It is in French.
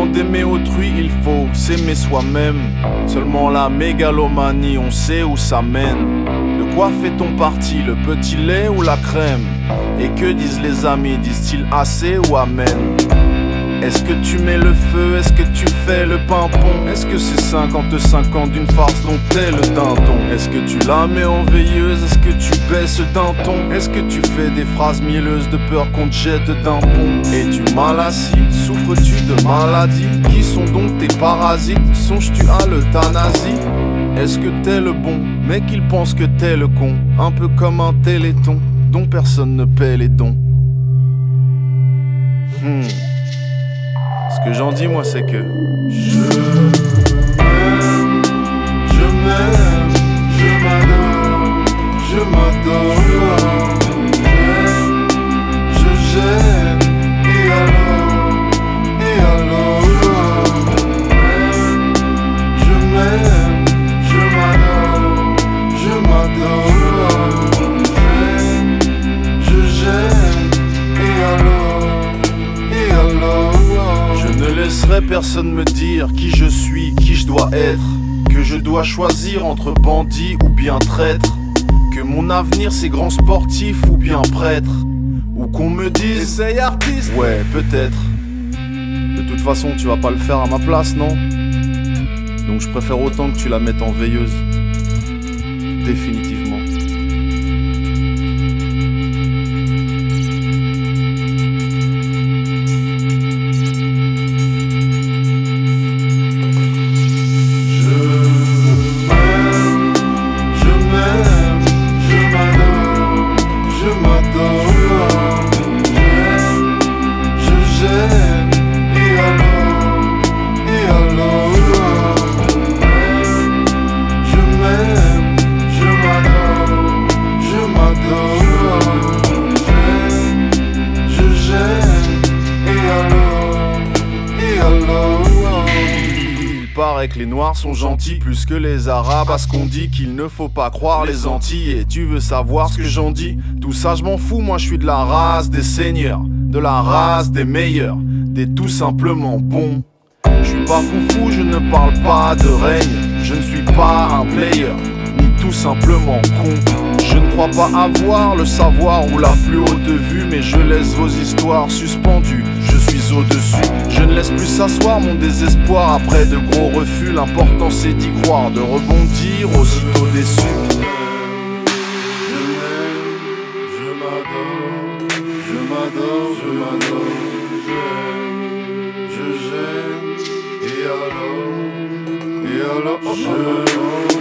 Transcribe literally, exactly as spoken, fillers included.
Avant d'aimer autrui, il faut s'aimer soi-même. Seulement la mégalomanie, on sait où ça mène. De quoi fait-on partie, le petit lait ou la crème? Et que disent les amis, disent-ils assez ou amen? Est-ce que tu mets le feu, est-ce que tu fais le pimpon? Est-ce que c'est cinquante-cinq ans d'une farce dont t'es le dindon? Est-ce que tu la mets en veilleuse, est-ce que tu baisses d'un ton? Est-ce que tu fais des phrases mielleuses de peur qu'on te jette d'un pont? Es-tu mal assis? Souffres-tu de maladies? Qui sont donc tes parasites? Songes-tu à l'euthanasie? Est-ce que t'es le bon, mais qu'ils pensent que t'es le con? Un peu comme un téléthon dont personne ne paie les dons. Hmm. Ce que j'en dis moi c'est que je m'aime, je m'aime, je m'adore, je m'adore. J'aime, je gêne, et alors, et alors. Je m'aime, je m'adore, je m'adore. J'aime, je gêne, et alors, et alors. Je ne laisserai personne me dire qui je suis, qui je dois être. Que je dois choisir entre bandit ou bien traître. Que mon avenir c'est grand sportif ou bien prêtre. Ou qu'on me dise essaye artiste. Ouais peut-être. De toute façon tu vas pas le faire à ma place non? Donc je préfère autant que tu la mettes en veilleuse. Définitivement. Il paraît que les noirs sont gentils plus que les arabes. À ce qu'on dit qu'il ne faut pas croire les Antilles. Et tu veux savoir ce que j'en dis? Tout ça je m'en fous, moi je suis de la race des seigneurs, de la race des meilleurs, des tout simplement bons. Je suis pas foufou, je ne parle pas de règne. Je ne suis pas un player, ni tout simplement con. Je ne crois pas avoir le savoir ou la plus haute vue, mais je laisse vos histoires suspendues, je suis au-dessus. Je ne laisse plus s'asseoir mon désespoir après de gros refus. L'important c'est d'y croire, de rebondir aussitôt déçu. Je m'aime, je m'adore, je m'adore, je m'adore. J'aime, je gêne, et alors, et alors, je